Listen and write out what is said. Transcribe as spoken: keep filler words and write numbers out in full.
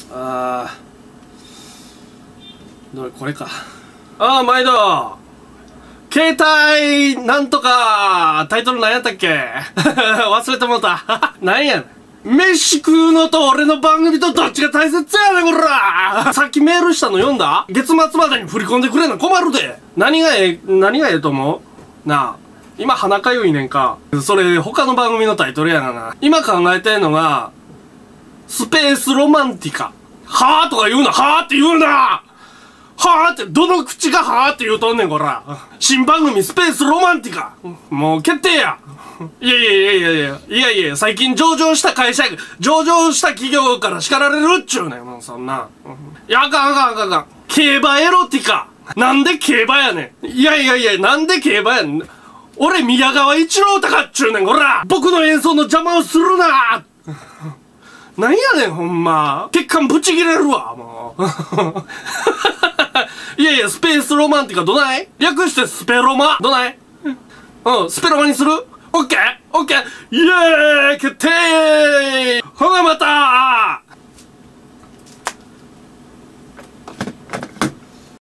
あー、どれこれか。ああ、毎度携帯なんとかタイトル何やったっけ忘れてもうたなんやねん。飯食うのと俺の番組とどっちが大切やねん、こらさっきメールしたの読んだ？月末までに振り込んでくれな困るで。何がええ、何がええと思う？なあ、今鼻かゆいねんか。それ他の番組のタイトルやがな。今考えてんのが、スペースロマンティカ。はぁとか言うな、はぁって言うなはぁって、どの口がはぁって言うとんねん、こら。新番組スペースロマンティカ。もう決定や。いやいやいやいやいや、いやいや、最近上場した会社、上場した企業から叱られるっちゅうねん、もうそんな。いや、あかんあかんあかんあかん。競馬エロティカ。なんで競馬やねん。いやいやいや、なんで競馬やねん。俺、宮川一郎太っちゅうねん、こら。僕の演奏の邪魔をするな。なんやねん、ほんま。血管ブチ切れるわ、もう。いやいや、スペースロマンティカどない略してスペロマどないうん、スペロマにするオッケーオッケーイエーイ決定ほなまた